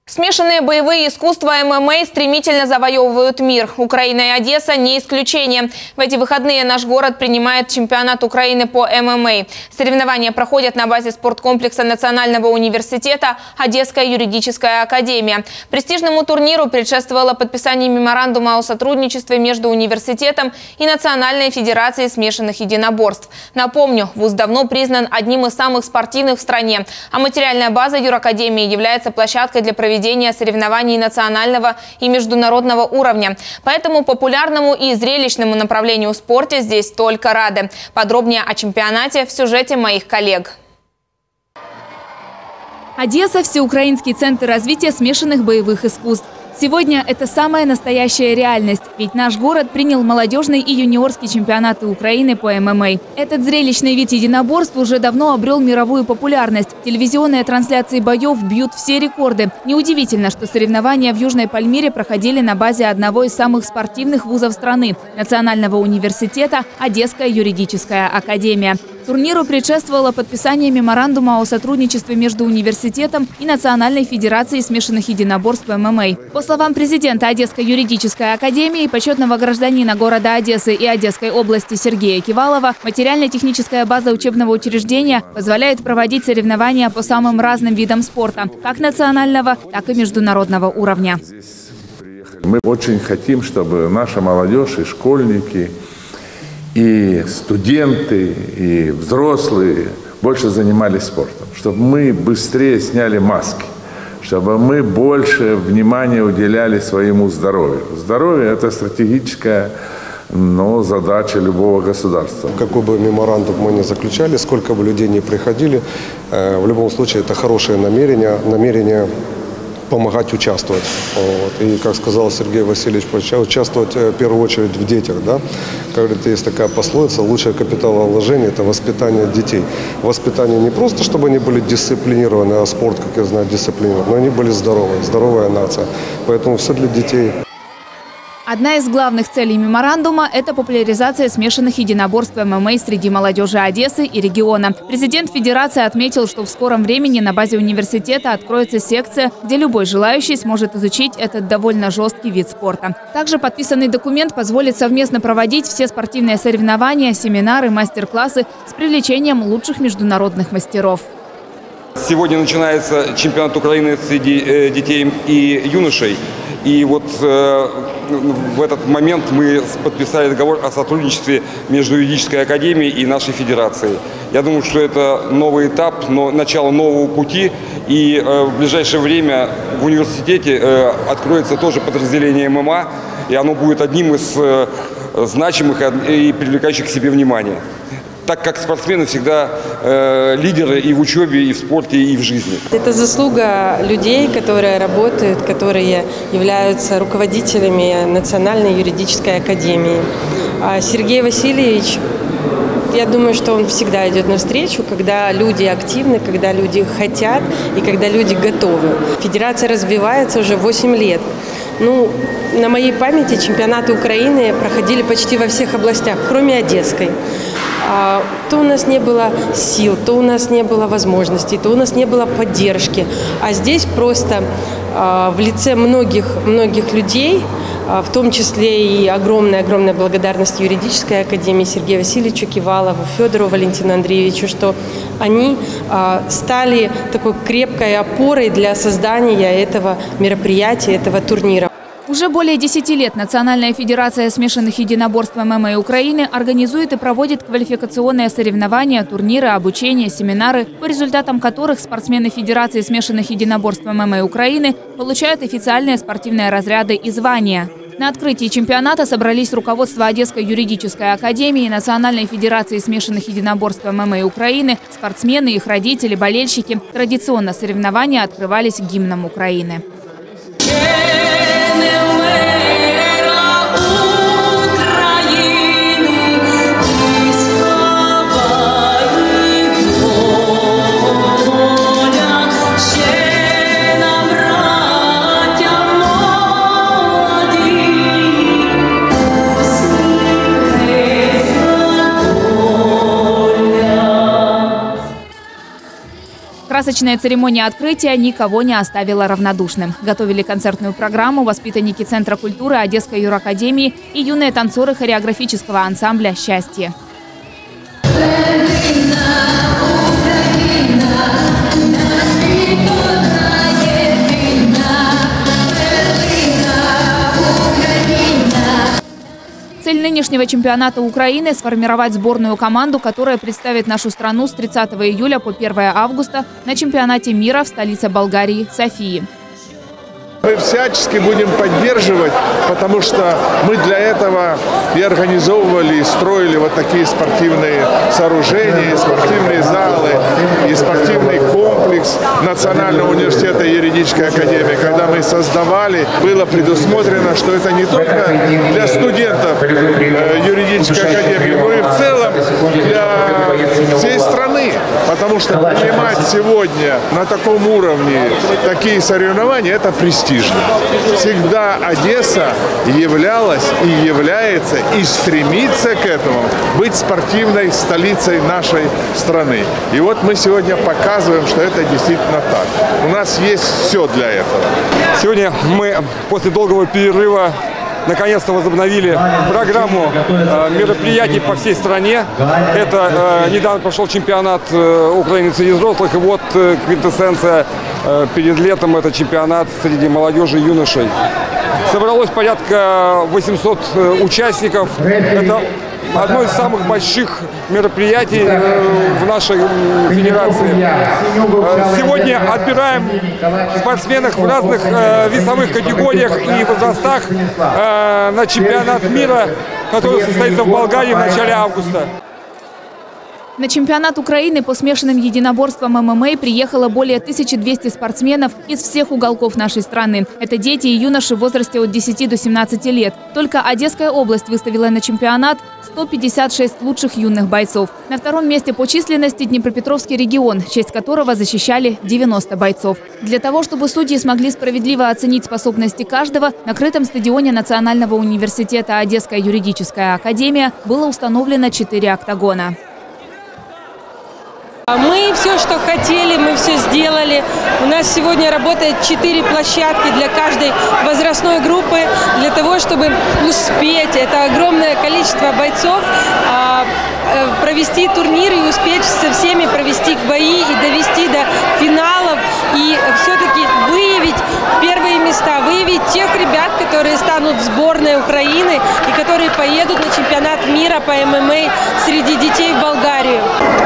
Смешанные боевые искусства ММА стремительно завоевывают мир. Украина и Одесса не исключение. В эти выходные наш город принимает чемпионат Украины по ММА. Соревнования проходят на базе спорткомплекса Национального университета «Одесская юридическая академия». Престижному турниру предшествовало подписание меморандума о сотрудничестве между университетом и Национальной федерацией смешанных единоборств. Напомню, вуз давно признан одним из самых спортивных в стране, а материальная база юракадемии является площадкой для проведения соревнований национального и международного уровня. Поэтому популярному и зрелищному направлению в спорте здесь только рады. Подробнее о чемпионате в сюжете моих коллег. Одесса – всеукраинский центр развития смешанных боевых искусств. Сегодня это самая настоящая реальность, ведь наш город принял молодежный и юниорский чемпионаты Украины по ММА. Этот зрелищный вид единоборств уже давно обрел мировую популярность. Телевизионные трансляции боев бьют все рекорды. Неудивительно, что соревнования в Южной Пальмире проходили на базе одного из самых спортивных вузов страны – Национального университета «Одесская юридическая академия». Турниру предшествовало подписание меморандума о сотрудничестве между университетом и Национальной федерацией смешанных единоборств ММА. По словам президента Одесской юридической академии, почетного гражданина города Одессы и Одесской области Сергея Кивалова, материально-техническая база учебного учреждения позволяет проводить соревнования по самым разным видам спорта, как национального, так и международного уровня. Мы очень хотим, чтобы наша молодежь и школьники, и студенты, и взрослые больше занимались спортом, чтобы мы быстрее сняли маски, чтобы мы больше внимания уделяли своему здоровью. Здоровье – это стратегическая задача любого государства. Какой бы меморандум мы ни заключали, сколько бы людей ни приходили, в любом случае это хорошее намерение помогать участвовать. И, как сказал Сергей Васильевич, участвовать в первую очередь в детях. Да? Как говорит, есть такая пословица: лучшее капиталовложение – это воспитание детей. Воспитание не просто, чтобы они были дисциплинированы, а спорт, как я знаю, дисциплинирован, но они были здоровые, здоровая нация. Поэтому все для детей. Одна из главных целей меморандума – это популяризация смешанных единоборств ММА среди молодежи Одессы и региона. Президент Федерации отметил, что в скором времени на базе университета откроется секция, где любой желающий сможет изучить этот довольно жесткий вид спорта. Также подписанный документ позволит совместно проводить все спортивные соревнования, семинары, мастер-классы с привлечением лучших международных мастеров. Сегодня начинается чемпионат Украины среди детей и юношей. И вот в этот момент мы подписали договор о сотрудничестве между юридической академией и нашей федерацией. Я думаю, что это новый этап, начало нового пути. И в ближайшее время в университете откроется тоже подразделение ММА, и оно будет одним из значимых и привлекающих к себе внимание. Так как спортсмены всегда лидеры и в учебе, и в спорте, и в жизни. Это заслуга людей, которые работают, которые являются руководителями Национальной юридической академии. А Сергей Васильевич, я думаю, что он всегда идет навстречу, когда люди активны, когда люди хотят и когда люди готовы. Федерация развивается уже 8 лет. На моей памяти чемпионаты Украины проходили почти во всех областях, кроме Одесской. То у нас не было сил, то у нас не было возможностей, то у нас не было поддержки. А здесь просто в лице многих людей, в том числе и огромная благодарность юридической академии Сергею Васильевичу Кивалову, Федору Валентину Андреевичу, что они стали такой крепкой опорой для создания этого мероприятия, этого турнира. Уже более 10 лет Национальная федерация смешанных единоборств ММА Украины организует и проводит квалификационные соревнования, турниры, обучение, семинары, по результатам которых спортсмены Федерации смешанных единоборств ММА Украины получают официальные спортивные разряды и звания. На открытии чемпионата собрались руководство Одесской юридической академии, Национальной федерации смешанных единоборств ММА Украины, спортсмены, их родители, болельщики. Традиционно соревнования открывались гимном Украины. Красочная церемония открытия никого не оставила равнодушным. Готовили концертную программу воспитанники Центра культуры Одесской юракадемии и юные танцоры хореографического ансамбля «Счастье». Цель нынешнего чемпионата Украины – сформировать сборную команду, которая представит нашу страну с 30 июля по 1 августа на чемпионате мира в столице Болгарии – Софии. Мы всячески будем поддерживать, потому что мы для этого и организовывали, и строили вот такие спортивные сооружения, и спортивные залы, и спортивный комплекс Национального университета и юридической академии. Когда мы создавали, было предусмотрено, что это не только для студентов юридической академии, но и в целом для всей страны. Потому что принимать сегодня на таком уровне такие соревнования – это престиж. Всегда Одесса являлась и является и стремится к этому быть спортивной столицей нашей страны. И вот мы сегодня показываем, что это действительно так. У нас есть все для этого. Сегодня мы после долгого перерыва наконец-то возобновили программу мероприятий по всей стране. Это недавно прошел чемпионат Украины среди взрослых, и вот квинтэссенция перед летом – это чемпионат среди молодежи и юношей. Собралось порядка 800 участников. Это одно из самых больших мероприятий в нашей федерации. Сегодня отбираем спортсменов в разных весовых категориях и возрастах на чемпионат мира, который состоится в Болгарии в начале августа. На чемпионат Украины по смешанным единоборствам ММА приехало более 1200 спортсменов из всех уголков нашей страны. Это дети и юноши в возрасте от 10 до 17 лет. Только Одесская область выставила на чемпионат 156 лучших юных бойцов. На втором месте по численности Днепропетровский регион, честь которого защищали 90 бойцов. Для того, чтобы судьи смогли справедливо оценить способности каждого, на крытом стадионе Национального университета Одесская юридическая академия было установлено 4 октагона. Мы все, что хотели, мы все сделали. У нас сегодня работает 4 площадки для каждой возрастной группы, для того, чтобы успеть, это огромное количество бойцов, провести турнир и успеть со всеми провести бои и довести до финалов. И все-таки выявить первые места, выявить тех ребят, которые станут сборной Украины и которые поедут на чемпионат мира по ММА среди детей в Болгарию.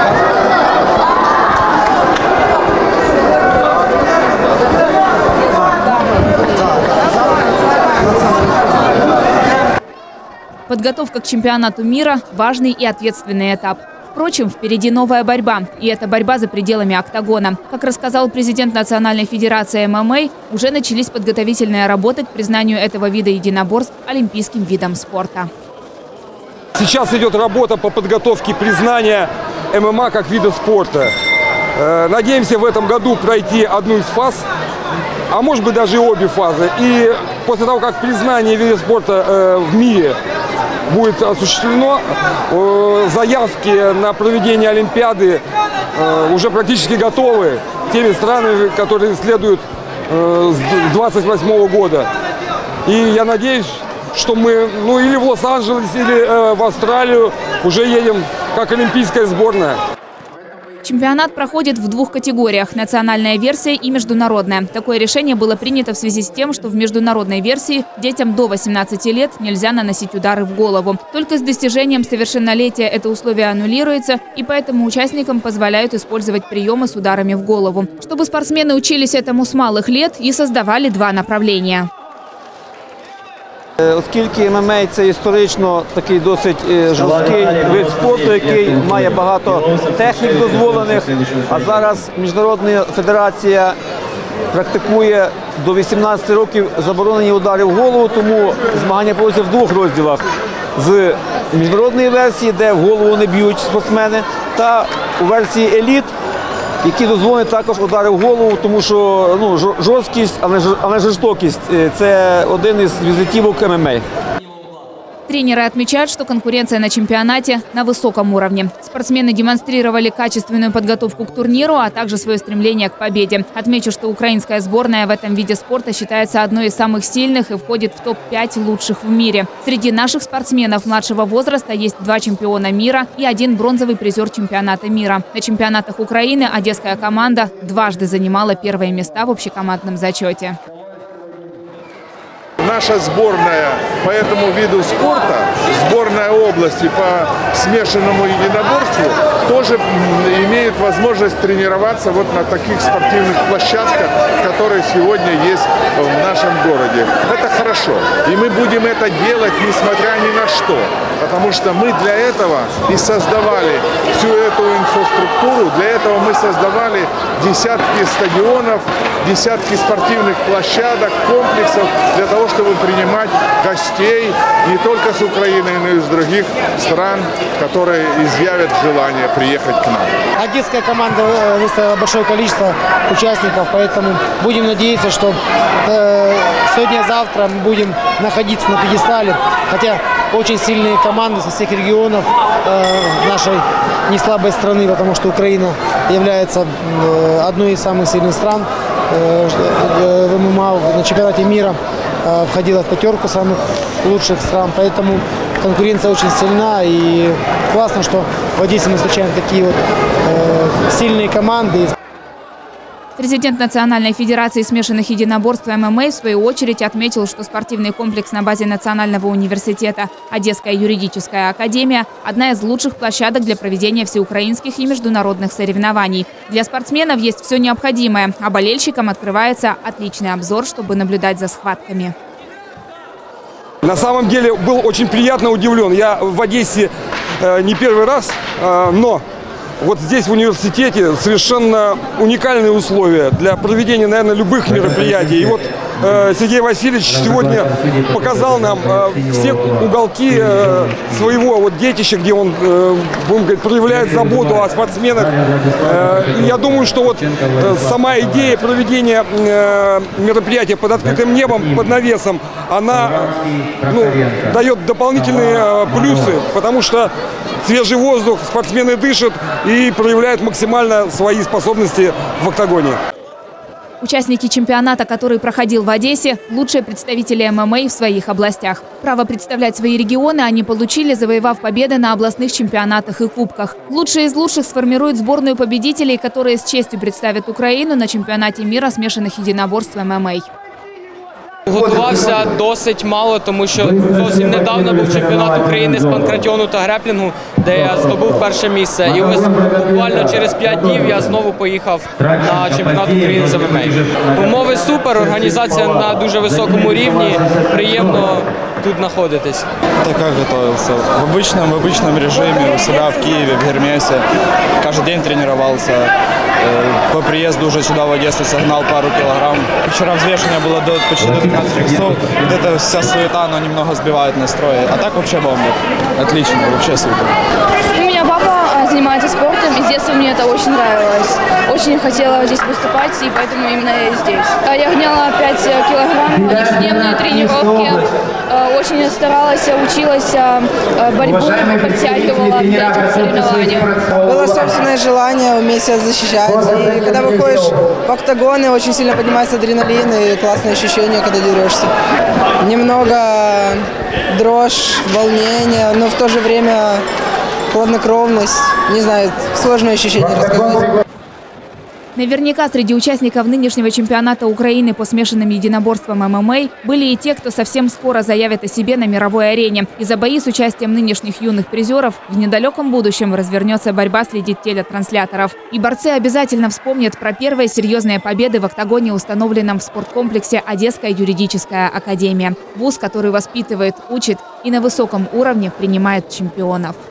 Подготовка к чемпионату мира – важный и ответственный этап. Впрочем, впереди новая борьба, и это борьба за пределами октагона. Как рассказал президент Национальной федерации ММА, уже начались подготовительные работы к признанию этого вида единоборств олимпийским видом спорта. Сейчас идет работа по подготовке признания ММА как вида спорта. Надеемся в этом году пройти одну из фаз, а может быть даже и обе фазы. И после того, как признание вида спорта в мире будет осуществлено, заявки на проведение Олимпиады уже практически готовы теми странами, которые следуют с 2028 года. И я надеюсь, что мы или в Лос-Анджелес, или в Австралию уже едем как олимпийская сборная. Чемпионат проходит в 2 категориях – национальная версия и международная. Такое решение было принято в связи с тем, что в международной версии детям до 18 лет нельзя наносить удары в голову. Только с достижением совершеннолетия это условие аннулируется, и поэтому участникам позволяют использовать приемы с ударами в голову. Чтобы спортсмены учились этому с малых лет и создавали 2 направления. Оскільки ММА – це історично такий досить жорсткий вид спорту, який має багато технік дозволених, а зараз Міжнародна федерація практикує до 18 років заборонені удари в голову, тому змагання проводяться в 2 розділах. З міжнародної версії, де в голову не б'ють спортсмени, та у версії еліт, які дозволені також удари в голову, тому що жорсткість, а не жорстокість – це один із візитівок ММА. Тренеры отмечают, что конкуренция на чемпионате на высоком уровне. Спортсмены демонстрировали качественную подготовку к турниру, а также свое стремление к победе. Отмечу, что украинская сборная в этом виде спорта считается одной из самых сильных и входит в топ-5 лучших в мире. Среди наших спортсменов младшего возраста есть 2 чемпиона мира и 1 бронзовый призер чемпионата мира. На чемпионатах Украины одесская команда дважды занимала первые места в общекомандном зачете. Наша сборная по этому виду спорта, сборная области по смешанному единоборству, тоже имеет возможность тренироваться вот на таких спортивных площадках, которые сегодня есть в нашем городе. Это хорошо. И мы будем это делать, несмотря ни на что. Потому что мы для этого и создавали всю эту инфраструктуру. Для этого мы создавали десятки стадионов, десятки спортивных площадок, комплексов, для того, чтобы принимать гостей не только с Украины, но и из других стран, которые изъявят желание приехать к нам. Одесская команда выставила большое количество участников, поэтому будем надеяться, что сегодня-завтра мы будем находиться на пьедестале. Хотя очень сильные команды со всех регионов нашей неслабой страны, потому что Украина является одной из самых сильных стран в ММА. На чемпионате мира входила в 5 самых лучших стран, поэтому конкуренция очень сильна, и классно, что в Одессе мы встречаем такие вот сильные команды. Президент Национальной федерации смешанных единоборств ММА в свою очередь отметил, что спортивный комплекс на базе Национального университета «Одесская юридическая академия» – одна из лучших площадок для проведения всеукраинских и международных соревнований. Для спортсменов есть все необходимое, а болельщикам открывается отличный обзор, чтобы наблюдать за схватками. На самом деле был очень приятно удивлен. Я в Одессе не первый раз, но вот здесь в университете совершенно уникальные условия для проведения, наверное, любых мероприятий. И вот Сергей Васильевич сегодня показал нам все уголки своего вот детища, где он, будем говорить, проявляет заботу о спортсменах. И я думаю, что вот сама идея проведения мероприятия под открытым небом, под навесом, она дает дополнительные плюсы, потому что свежий воздух, спортсмены дышат и проявляют максимально свои способности в октагоне. Участники чемпионата, который проходил в Одессе, лучшие представители ММА в своих областях. Право представлять свои регионы они получили, завоевав победы на областных чемпионатах и кубках. Лучшие из лучших сформируют сборную победителей, которые с честью представят Украину на чемпионаті міра смішаних єдиноборств ММА. Готувався досить мало, тому що зовсім недавно був чемпіонат України з панкратіону та греплінгу, де я здобув перше місце. І ось буквально через 5 днів я знову поїхав на чемпіонат України з ММА. Умови супер, організація на дуже високому рівні, приємно тут знаходитись. Так как готовился? В обычном режиме у себя в Киеве, в Гермесе. Каждый день тренировался. По приезду уже сюда в Одессу согнал пару килограмм. Вчера взвешивание было почти до 13 часов. Вот эта вся суета, она немного сбивает настрой. А так вообще бомба. Отлично, вообще супер. У меня папа занимается спортом, и с детства мне это очень нравилось. Очень хотела здесь выступать, и поэтому именно я здесь. Я гоняла 5 килограмм, ежедневные тренировки. Очень старалась, училась борьбу, подтягивала перед этим соревнованием. Было собственное желание уметь себя защищать. И когда выходишь в октагоны, очень сильно поднимается адреналин и классные ощущения, когда дерешься. Немного дрожь, волнение, но в то же время хладнокровность. Не знаю, сложное ощущение рассказать. Наверняка среди участников нынешнего чемпионата Украины по смешанным единоборствам ММА были и те, кто совсем скоро заявит о себе на мировой арене. И за бои с участием нынешних юных призеров в недалеком будущем развернется борьба среди телетрансляторов. И борцы обязательно вспомнят про первые серьезные победы в октагоне, установленном в спорткомплексе «Одесская юридическая академия». Вуз, который воспитывает, учит и на высоком уровне принимает чемпионов.